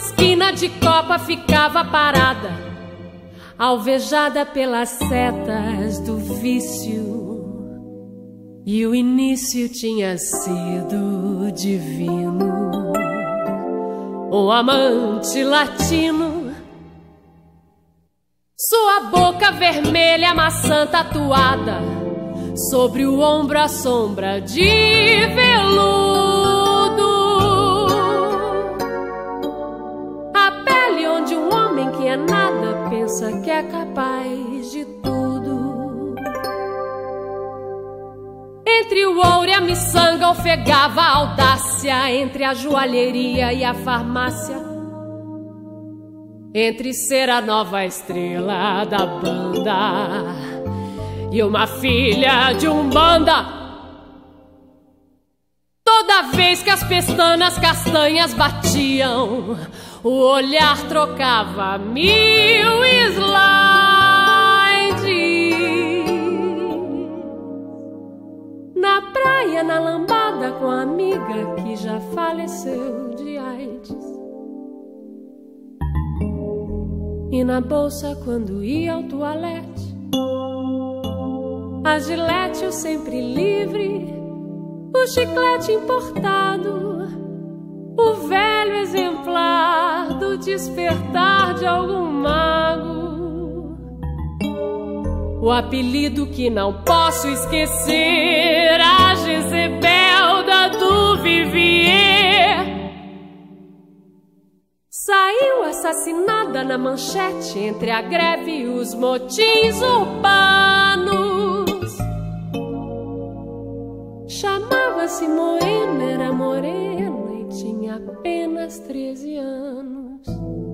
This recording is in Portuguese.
esquina de copa ficava parada, alvejada pelas setas do vício. E o início tinha sido divino. Um amante latino, sua boca vermelha, maçã tatuada, sobre o ombro a sombra de veludo. A pele onde um homem que é nada pensa que é capaz de tudo. Entre o ouro e a miçanga ofegava a audácia, entre a joalheria e a farmácia, entre ser a nova estrela da banda e uma filha de umbanda. Toda vez que as pestanas castanhas batiam, o olhar trocava 1000 slides. Na praia, na lambada, com a amiga que já faleceu de AIDS. E na bolsa quando ia ao toalete, a gilete, o sempre livre, o chiclete importado, o velho exemplar do despertar de algum mago. O apelido que não posso esquecer, a Jezebelda do Vivier. Saiu assassinada na manchete entre a greve e os motins urbanos. Chamava-se Moema, era morena e tinha apenas 13 anos.